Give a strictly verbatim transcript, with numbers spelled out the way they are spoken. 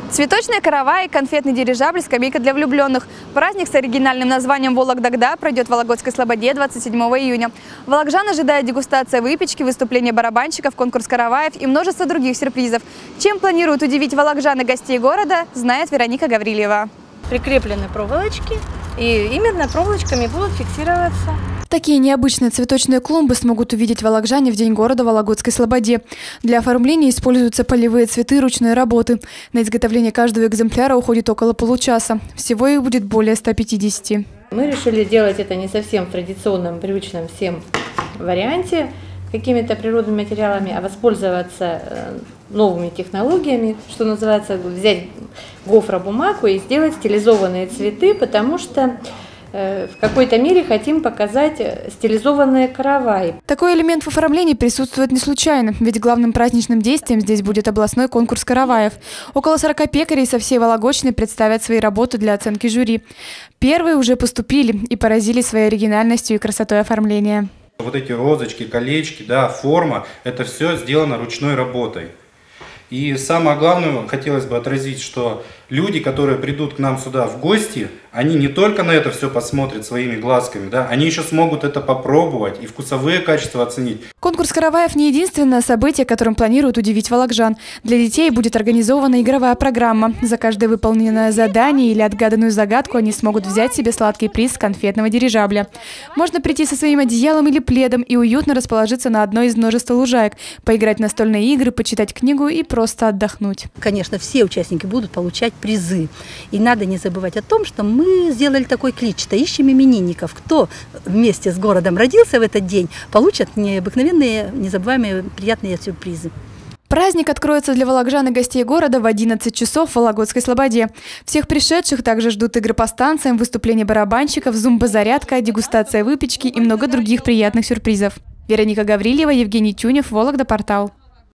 Цветочные караваи, конфетный дирижабль, скамейка для влюбленных. Праздник с оригинальным названием «Вологдагда» пройдет в Вологодской Слободе двадцать седьмого июня. Вологоджан ожидает дегустация выпечки, выступления барабанщиков, конкурс караваев и множество других сюрпризов. Чем планируют удивить вологоджан и гостей города, знает Вероника Гаврилева. Прикреплены проволочки, и именно проволочками будут фиксироваться. Такие необычные цветочные клумбы смогут увидеть вологоджане в день города в Вологодской Слободе. Для оформления используются полевые цветы ручной работы. На изготовление каждого экземпляра уходит около получаса. Всего их будет более ста пятидесяти. Мы решили делать это не совсем в традиционном, привычном всем варианте, какими-то природными материалами, а воспользоваться новыми технологиями, что называется, взять гофробумагу и сделать стилизованные цветы, потому что в какой-то мере хотим показать стилизованные караваи. Такой элемент в оформлении присутствует не случайно, ведь главным праздничным действием здесь будет областной конкурс караваев. Около сорока пекарей со всей Вологодчины представят свои работы для оценки жюри. Первые уже поступили и поразили своей оригинальностью и красотой оформления. Вот эти розочки, колечки, да, форма, это все сделано ручной работой. И самое главное, хотелось бы отразить, что люди, которые придут к нам сюда в гости, они не только на это все посмотрят своими глазками, да, они еще смогут это попробовать и вкусовые качества оценить. Конкурс караваев не единственное событие, которым планируют удивить вологоджан. Для детей будет организована игровая программа. За каждое выполненное задание или отгаданную загадку они смогут взять себе сладкий приз конфетного дирижабля. Можно прийти со своим одеялом или пледом и уютно расположиться на одной из множества лужаек, поиграть в настольные игры, почитать книгу и просто отдохнуть. Конечно, все участники будут получать призы. И надо не забывать о том, что мы сделали такой клич-то, ищем именинников. Кто вместе с городом родился в этот день, получат необыкновенные, незабываемые, приятные сюрпризы. Праздник откроется для вологоджан и гостей города в одиннадцать часов в Вологодской Слободе. Всех пришедших также ждут игры по станциям, выступления барабанщиков, зумба-зарядка, дегустация выпечки и много других приятных сюрпризов. Вероника Гаврилева, Евгений Тюнев, Вологда, портал.